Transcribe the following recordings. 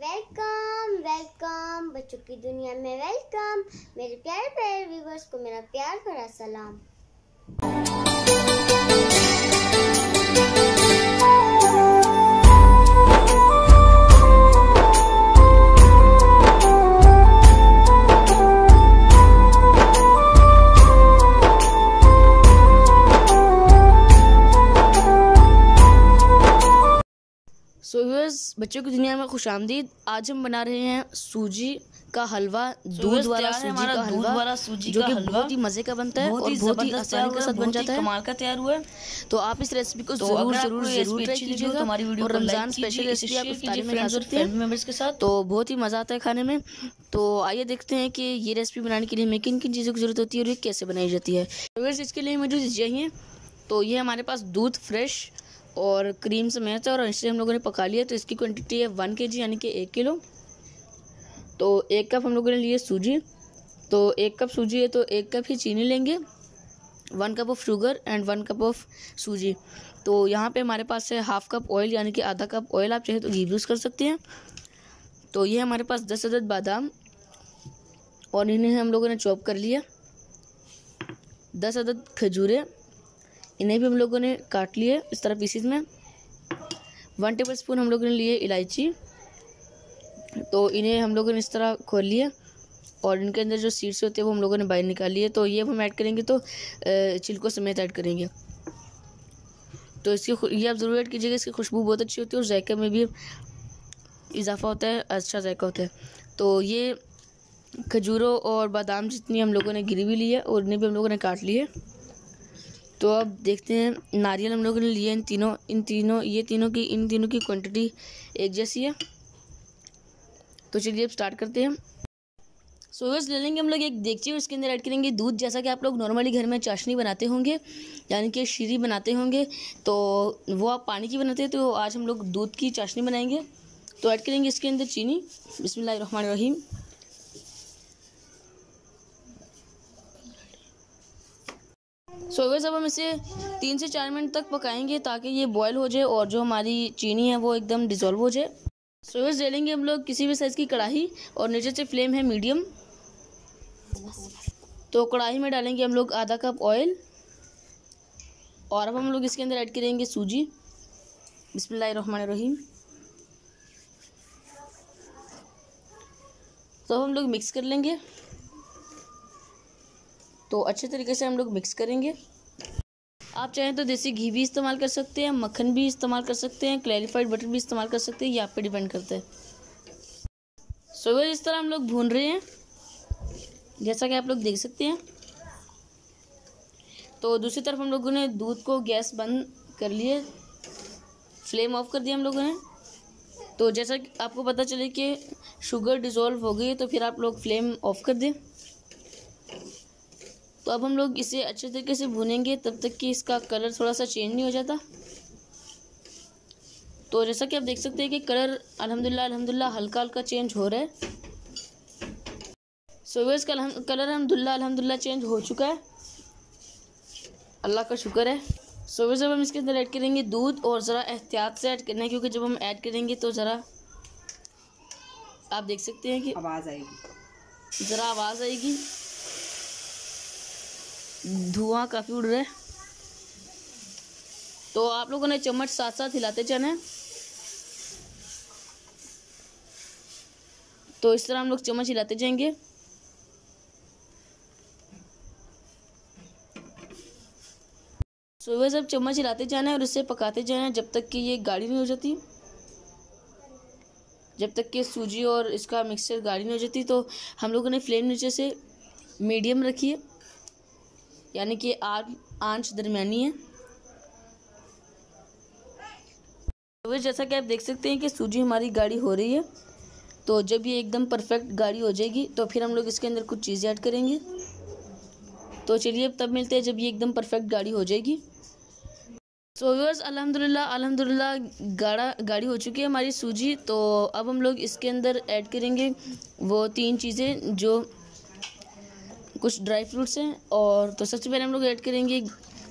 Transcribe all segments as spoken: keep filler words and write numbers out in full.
Welcome welcome बच्चों की दुनिया में वेलकम। मेरे प्यारे प्यारे व्यूवर्स को मेरा प्यार भरा सलाम। सो व्यूअर्स, बच्चों की दुनिया में खुशामदीद। आज हम बना रहे हैं सूजी का हलवा, दूध वाला सूजी का हलवा वाला सूजी जो कि बहुत ही मजे का बनता है और बहुत ही आसानी के साथ बन जाता है। कमाल का तैयार हुआ है। तो आप इस रेसिपी को जरूर जरूर जरूर ट्राई कीजिएगा। हमारी वीडियो को रमजान स्पेशल रेसिपी आप इफ्तारी में खा सकते हैं मेंबर्स के साथ, तो बहुत ही मजा आता है खाने में। तो आइए देखते हैं कि ये रेसिपी बनाने के लिए हमें किन किन चीज़ों की जरूरत होती है और ये कैसे बनाई जाती है। व्यूअर्स, इसके लिए हमें जो चीज़ें चाहिए, तो ये हमारे पास दूध फ्रेश और क्रीम समेत है और इसे हम लोगों ने पका लिया। तो इसकी क्वांटिटी है वन के जी यानी कि एक किलो। तो एक कप हम लोगों ने लिए सूजी, तो एक कप सूजी है तो एक कप ही चीनी लेंगे, one cup of sugar and one cup of suji. तो यहाँ पे हमारे पास है हाफ कप ऑयल यानी कि आधा कप ऑयल, आप चाहे तो घी यूज़ कर सकते हैं। तो ये हमारे पास दस अदद बादाम और इन्हें हम लोगों ने चॉप कर लिया। दस अदद खजूरें, इन्हें भी हम लोगों ने काट लिए इस तरह पीसीज में। वन टेबल स्पून हम लोगों ने लिए इलायची, तो इन्हें हम लोगों ने इस तरह खोल लिया और इनके अंदर जो सीड्स होते हैं वो हम लोगों ने बाहर निकाल लिए। तो ये हम ऐड करेंगे तो छिलकों समेत ऐड करेंगे। तो इसकी ये आप ज़रूर ऐड कीजिएगा, इसकी खुशबू बहुत अच्छी होती है और जायके में भी इजाफा होता है, अच्छा जायका होता है। तो ये खजूरों और बादाम जितनी हम लोगों ने गिरी भी ली है और इन्हें भी हम लोगों ने काट लिए। तो अब देखते हैं, नारियल हम लोगों ने लिए इन तीनों इन तीनों ये तीनों की इन तीनों की क्वांटिटी एक जैसी है। तो चलिए अब स्टार्ट करते हैं। सो बस ले लेंगे हम लोग एक देगची और इसके अंदर ऐड करेंगे दूध। जैसा कि आप लोग नॉर्मली घर में चाशनी बनाते होंगे यानी कि शीरी बनाते होंगे, तो वो आप पानी की बनाते हैं, तो आज हम लोग दूध की चाशनी बनाएंगे। तो ऐड करेंगे इसके अंदर चीनी। बिस्मिल्लाहिर्रहमानिर्रहीम। सो वैसे अब हम इसे तीन से चार मिनट तक पकाएंगे ताकि ये बॉयल हो जाए और जो हमारी चीनी है वो एकदम डिज़ोल्व हो जाए। सो वैसे ले लेंगे हम लोग किसी भी साइज़ की कढ़ाई और नीचे से फ्लेम है मीडियम। तो कढ़ाई में डालेंगे हम लोग आधा कप ऑयल और अब हम लोग इसके अंदर ऐड करेंगे सूजी। बिस्मिल्लाहिर्रहमानिर्रहीम। तो हम लोग मिक्स कर लेंगे। तो अच्छे तरीके से हम लोग मिक्स करेंगे। आप चाहें तो देसी घी भी इस्तेमाल कर सकते हैं, मक्खन भी इस्तेमाल कर सकते हैं, क्लैरिफाइड बटर भी इस्तेमाल कर सकते हैं, ये आप पे डिपेंड करता है। सो so, इस तरह हम लोग भून रहे हैं जैसा कि आप लोग देख सकते हैं। तो दूसरी तरफ हम लोगों ने दूध को गैस बंद कर लिए, फ्लेम ऑफ कर दिया हम लोगों ने। तो जैसा कि आपको पता चले कि शुगर डिज़ोल्व हो गई है तो फिर आप लोग फ्लेम ऑफ कर दें। तो अब हम लोग इसे अच्छे तरीके से भूनेंगे तब तक कि इसका कलर थोड़ा सा चेंज नहीं हो जाता। तो जैसा कि आप देख सकते हैं कि कलर अल्हम्दुलिल्लाह अल्हम्दुलिल्लाह हल्का हल्का चेंज हो रहा है। सो व्यूअर्स, का कलर अल्हम्दुलिल्लाह अल्हम्दुलिल्लाह चेंज हो चुका है, अल्लाह का शुक्र है। सो व्यूअर्स, अब हम इसके अंदर ऐड करेंगे दूध और ज़रा एहतियात से ऐड करना है क्योंकि जब हम ऐड करेंगे तो ज़रा आप देख सकते हैं कि आवाज़ आएगी, ज़रा आवाज़ आएगी, धुआं काफ़ी उड़ रहा है। तो आप लोगों ने चम्मच साथ साथ हिलाते जाना है। तो इस तरह हम लोग चम्मच हिलाते जाएंगे। सो वैसे अब चम्मच हिलाते जाना है और इसे पकाते जाना है जब तक कि ये गाढ़ी नहीं हो जाती, जब तक कि सूजी और इसका मिक्सचर गाढ़ी नहीं हो जाती। तो हम लोगों ने फ्लेम नीचे से मीडियम रखी है यानी कि आग आंच दरमियानी है। तो जैसा कि आप देख सकते हैं कि सूजी हमारी गाढ़ी हो रही है। तो जब ये एकदम परफेक्ट गाढ़ी हो जाएगी तो फिर हम लोग इसके अंदर कुछ चीज़ें ऐड करेंगे। तो चलिए अब तब मिलते हैं जब ये एकदम परफेक्ट गाढ़ी हो जाएगी। सो व्यूअर्स, अल्हम्दुलिल्लाह अल्हम्दुलिल्लाह गाढ़ा गाढ़ी हो चुकी है हमारी सूजी। तो अब हम लोग इसके अंदर ऐड करेंगे वो तीन चीज़ें जो कुछ ड्राई फ्रूट्स हैं। और तो सबसे पहले हम लोग ऐड करेंगे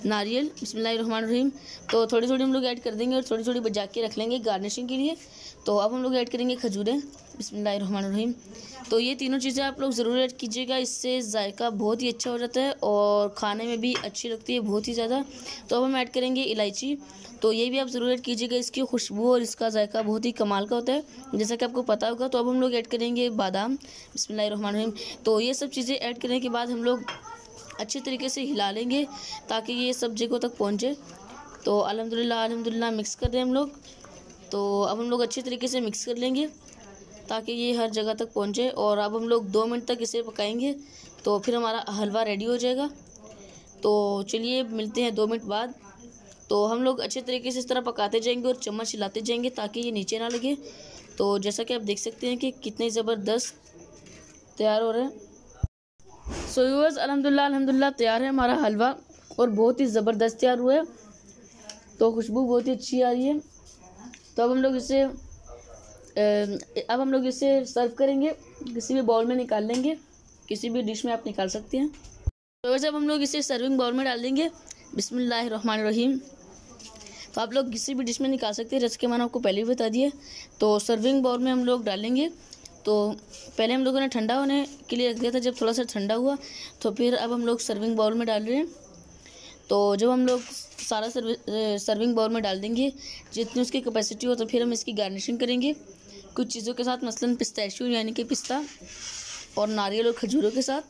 नारियल बिस्मिल्लाहिर्रहमानिर्रहीम। तो थोड़ी थोड़ी हम लोग ऐड कर देंगे और थोड़ी थोड़ी बचा के रख लेंगे गार्निशिंग के लिए। तो अब हम लोग ऐड करेंगे खजूरें बिस्मिल्लाहिर्रहमानिर्रहीम। तो ये तीनों चीज़ें आप लोग ज़रूर ऐड कीजिएगा, इससे जायका बहुत ही अच्छा हो जाता है और खाने में भी अच्छी लगती है बहुत ही ज़्यादा। तो अब हम ऐड करेंगे इलायची। तो ये भी आप ज़रूर ऐड कीजिएगा, इसकी खुशबू और इसका जायका बहुत ही कमाल का होता है, जैसा कि आपको पता होगा। तो अब हम लोग ऐड करेंगे बादाम बिस्मिल्लाहिर्रहमानिर्रहीम। तो ये सब चीज़ें ऐड करने के बाद हम लोग अच्छे तरीके से हिला लेंगे ताकि ये सब जगहों तक पहुँचे। तो अल्हम्दुलिल्लाह अल्हम्दुलिल्लाह मिक्स कर दें हम लोग। तो अब हम लोग अच्छे तरीके से मिक्स कर लेंगे ताकि ये हर जगह तक पहुँचे। और अब हम लोग दो मिनट तक इसे पकाएंगे, तो फिर हमारा हलवा रेडी हो जाएगा। तो चलिए मिलते हैं दो मिनट बाद। तो हम लोग अच्छे तरीके से इस तरह पकाते जाएंगे और चम्मच हिलाते जाएंगे ताकि ये नीचे ना लगे। तो जैसा कि आप देख सकते हैं कि कितने ज़बरदस्त तैयार हो रहे हैं। सो व्यूअर्स अल्हम्दुलिल्लाह अल्हम्दुलिल्लाह तैयार है हमारा हलवा और बहुत ही ज़बरदस्त तैयार हुआ है। तो खुशबू बहुत ही अच्छी आ रही है। तो अब हम लोग इसे अब हम लोग इसे सर्व करेंगे, किसी भी बाउल में निकाल लेंगे, किसी भी डिश में आप निकाल सकते हैं। तो वैसे अब हम लोग इसे सर्विंग बाउल में डाल देंगे बिस्मिल्लाहिर्रहमानिर्रहीम। तो आप लोग किसी भी डिश में निकाल सकते हैं, जैसे कि मैंने आपको पहले भी बता दिया। तो सर्विंग बाउल में हम लोग डालेंगे। तो पहले हम लोगों ने ठंडा होने के लिए रख दिया था, जब थोड़ा सा ठंडा हुआ तो फिर अब हम लोग सर्विंग बाउल में डाल रहे हैं। तो जब हम लोग सारा सर्विंग बाउल में डाल देंगे जितनी उसकी कैपेसिटी हो, तो फिर हम इसकी गार्निशिंग करेंगे कुछ चीज़ों के साथ, मसलन पिस्ताशियो यानी कि पिस्ता और नारियल और खजूरों के साथ।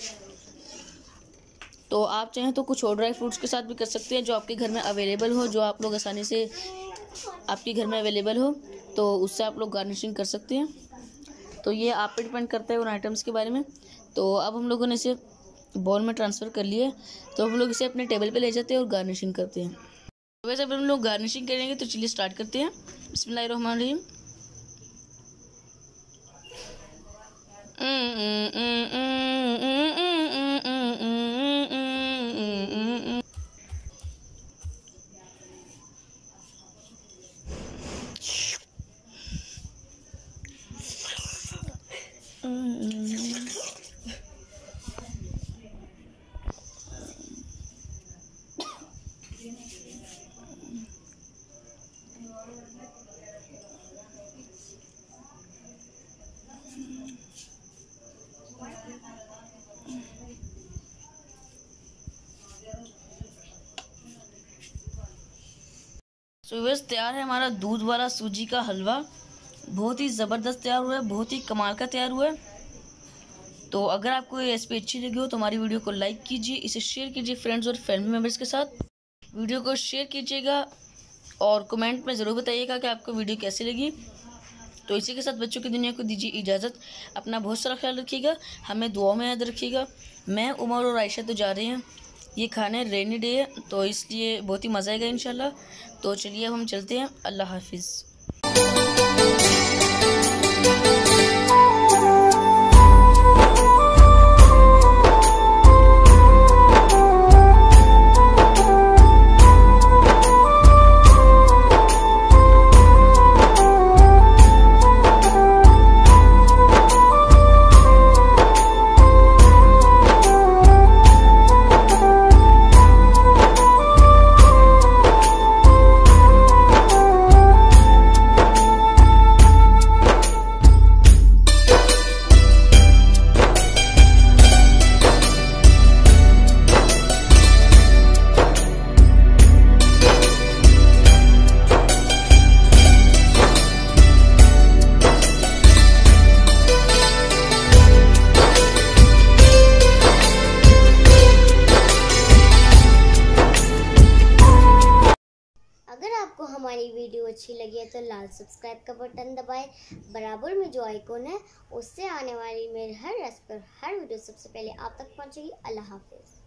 तो आप चाहें तो कुछ और ड्राई फ्रूट्स के साथ भी कर सकते हैं जो आपके घर में अवेलेबल हो, जो आप लोग आसानी से आपके घर में अवेलेबल हो, तो उससे आप लोग गार्निशिंग कर सकते हैं। तो ये आप पे डिपेंड करता है उन आइटम्स के बारे में। तो अब हम लोगों ने इसे बाउल में ट्रांसफ़र कर लिया है। तो हम लोग इसे अपने टेबल पे ले जाते हैं और गार्निशिंग करते हैं। तो वैसे अब हम लोग गार्निशिंग करेंगे, तो चलिए स्टार्ट करते हैं बिस्मिल्लाहिर्रहमानिर्रहीम। तो बस तैयार है हमारा दूध वाला सूजी का हलवा। बहुत ही ज़बरदस्त तैयार हुआ है, बहुत ही कमाल का तैयार हुआ है। तो अगर आपको ये रेसिपी अच्छी लगी हो तो हमारी वीडियो को लाइक कीजिए, इसे शेयर कीजिए फ्रेंड्स और फैमिली मेम्बर्स के साथ। वीडियो को शेयर कीजिएगा और कमेंट में ज़रूर बताइएगा कि आपको वीडियो कैसी लगी। तो इसी के साथ बच्चों की दुनिया को दीजिए इजाज़त। अपना बहुत सारा ख्याल रखिएगा, हमें दुआओं में याद रखिएगा। मैं उमर और आयशा तो जा रहे हैं, ये खाने रेनी डे है तो इसलिए बहुत ही मज़ा आएगा इंशाल्लाह। तो चलिए अब हम चलते हैं। अल्लाह हाफिज़। आपको हमारी वीडियो अच्छी लगी है तो लाल सब्सक्राइब का बटन दबाएं। बराबर में जो आइकॉन है उससे आने वाली मेरे हर रेसिपी हर वीडियो सबसे पहले आप तक पहुंचेगी। अल्लाह हाफिज़।